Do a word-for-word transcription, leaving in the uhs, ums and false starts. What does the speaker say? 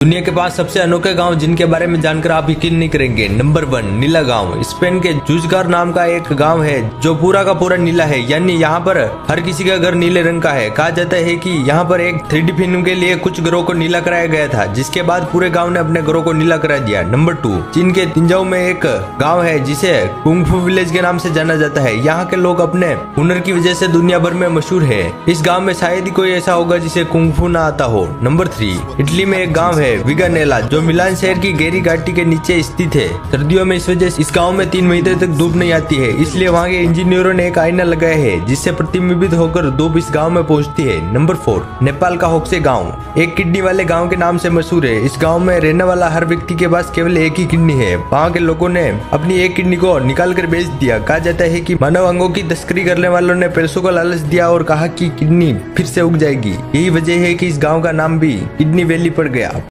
दुनिया के पास सबसे अनोखे गांव जिनके बारे में जानकर आप यकीन नहीं करेंगे। नंबर वन, नीला गांव। स्पेन के जुजगार नाम का एक गांव है जो पूरा का पूरा नीला है, यानी यहाँ पर हर किसी का घर नीले रंग का है। कहा जाता है कि यहाँ पर एक थ्री डी फिल्म के लिए कुछ घरों को नीला कराया गया था, जिसके बाद पूरे गाँव ने अपने घरों को नीला करा दिया। नंबर टू, चीन के तिंजाऊ में एक गाँव है जिसे कुंग फू विलेज के नाम से जाना जाता है। यहाँ के लोग अपने हुनर की वजह से दुनिया भर में मशहूर है। इस गाँव में शायद ही कोई ऐसा होगा जिसे कुंग फू ना आता हो। नंबर थ्री, इटली में एक गाँव है विगानेला जो मिलान शहर की गहरी घाटी के नीचे स्थित है। सर्दियों में इस वजह से इस गांव में तीन महीने तक धूप नहीं आती है, इसलिए वहां के इंजीनियरों ने एक आईना लगाया है जिससे प्रतिबिंबित होकर धूप इस गांव में पहुंचती है। नंबर फोर, नेपाल का होक्से गांव एक किडनी वाले गांव के नाम से मशहूर है। इस गांव में रहने वाला हर व्यक्ति के पास केवल एक ही किडनी है। वहाँ के लोगों ने अपनी एक किडनी को निकाल कर बेच दिया। कहा जाता है कि मानव अंगों की तस्करी करने वालों ने पैसों को लालच दिया और कहा कि किडनी फिर से उग जाएगी। यही वजह है कि इस गाँव का नाम भी किडनी वैली पड़ गया।